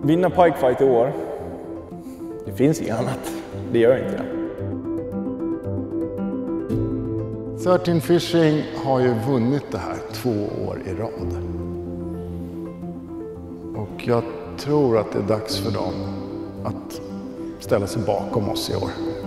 Vinna pikefight i år. Det finns inget annat. Det gör inte det. 13 Fishing har ju vunnit det här 2 år i rad. Och jag tror att det är dags för dem att ställa sig bakom oss i år.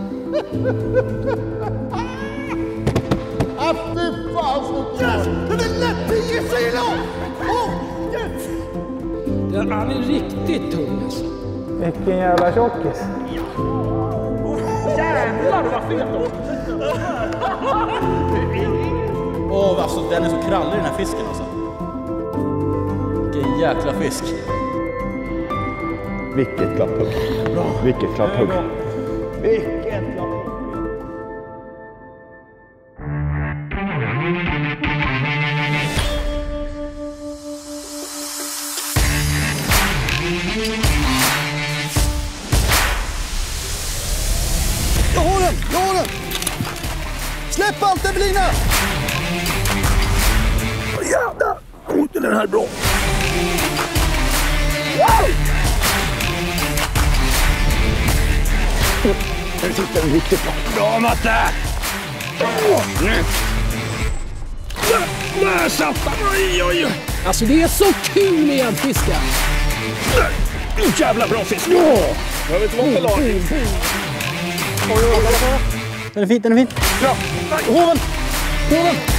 Fy fan så yes! Den är lätt! 10 kilo! Oh, yes! Han är riktigt tung alltså. Vilken jävla tjockis. Jävlar vad fet då! Alltså den är så krallig den här fisken alltså. Vilken jäkla fisk. Vilket klapphugg. Vilket klapphugg. Vilket klapphugg. Jag har den! Jag har den! Släpp allt, Evelina! Jävlar! Den här är bra! Wow! Den sitter riktigt bra. Bra, Matte! Där satt han! Oj, oj, oj! Alltså det är så kul med en fiska! Jävla bra fisk! Ja! Jag vet inte vad för lag. Den är fin, den är fin. Bra! Hoven! Hoven!